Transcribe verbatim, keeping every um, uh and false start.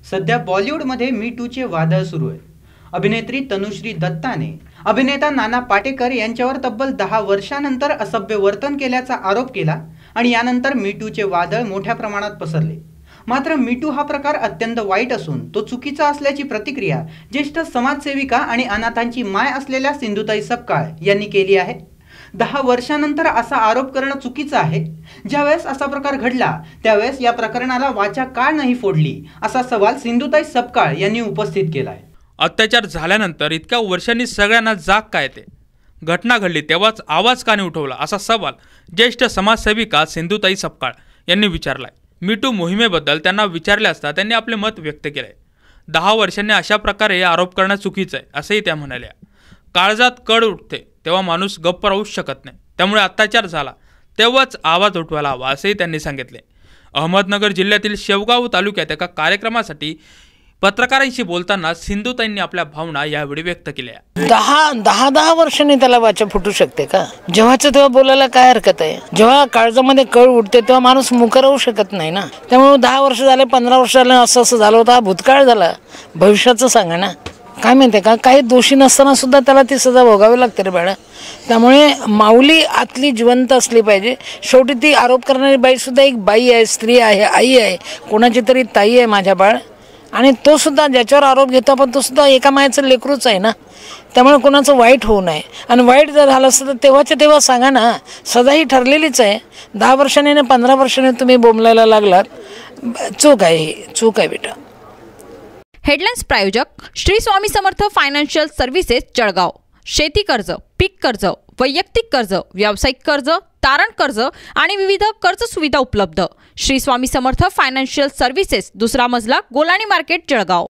सध्या बॉलिवूडमध्ये मी टूचे वादळ सुरू आहे। अभिनेत्री तनुश्री दत्ताने अभिनेता नाना पाटेकर यांच्यावर तब्बल दहा वर्षांनंतर असभ्य वर्तन केल्याचा आरोप केला आणि यानंतर मी टूचे वादळ मोठ्या प्रमाणात पसरले। मात्र मी टू हा प्रकार अत्यंत वाईट असून तो चुकीचा असल्याची प्रतिक्रिया ज्येष्ठ समाजसेविका आणि अनाथांची माय असलेल्या सिंधुताई सपकाळ यांनी केली आहे। दहा वर्षांनंतर असा आरोप करणं चुकीचं आहे। ज्यावेळेस असा प्रकार घडला त्यावेळेस या प्रकरणाला वाचा का नाही फोडली असा सवाल सिंधुताई सपकाळ यांनी उपस्थित केलाय। अत्याचार झाल्यानंतर इतक्या वर्षांनी सगळ्यांना जाग काय येते, घटना घडली तेव्हाच आवाज का नाही उठवला असा सवाल ज्येष्ठ समाजसेविका सिंधुताई सपकाळ यांनी विचारलाय। मी टू मोहिमेबद्दल त्यांना विचारले असता त्यांनी आपले मत व्यक्त केले। दहा वर्षांनी अशा प्रकारे आरोप करणं चुकीचं आहे असंही त्या म्हणाल्या। काळजात कड उठते तेव्हा माणूस गप्प राहू शकत नाही, त्यामुळे अत्याचार झाला तेव्हाच आवाज उठवायला हवा असंही त्यांनी सांगितले। अहमदनगर जिल्ह्यातील शेवगाव तालुक्यात एका कार्यक्रमासाठी पत्रकारांशी बोलताना सिंधुताईंनी आपल्या भावना यावेळी व्यक्त केल्या। दहा दहा दहा वर्षांनी त्याला वाचा फुटू शकते का? जेव्हाच तेव्हा बोलायला काय हरकत आहे? जेव्हा काळजामध्ये कळ उठते तेव्हा माणूस मुक राहू शकत नाही ना। त्यामुळे दहा वर्ष झाले, पंधरा वर्ष झाले, असं असं झालं होतं, हा भूतकाळ झाला, भविष्याचं सांगा ना। काय माहिती का, काही दोषी नसताना सुद्धा त्याला ती सजा भोगावी लागते रे बाळा। त्यामुळे माऊली आतली जिवंत असली पाहिजे। शेवटी ती आरोप करणारी बाई सुद्धा एक बाई आहे, स्त्री आहे, आई आहे, कोणाची तरी ताई आहे माझ्या बाळ। आणि तो सुद्धा ज्याच्यावर आरोप घेतो आपण तो सुद्धा एका मायाचं लेकरूच आहे ना। त्यामुळे कोणाचं वाईट होऊ नये, आणि वाईट जर झालं असतं तर तेव्हाच्या तेव्हा सांगा ना, सजा ही ठरलेलीच आहे। दहा वर्षांनी पंधरा वर्षांनी तुम्ही बोंबलायला लागलात, चूक आहे, ही चूक आहे बेटा। हेडलाइन्स प्रायोजक श्री स्वामी समर्थ फायनान्शियल सर्व्हिसेस जळगाव। शेती कर्ज, पीक कर्ज, वैयक्तिक कर्ज, व्यावसायिक कर्ज, तारण कर्ज आणि विविध कर्ज सुविधा उपलब्ध। श्री स्वामी समर्थ फायनान्शियल सर्व्हिसेस, दुसरा मजला, गोलाणी मार्केट, जळगाव।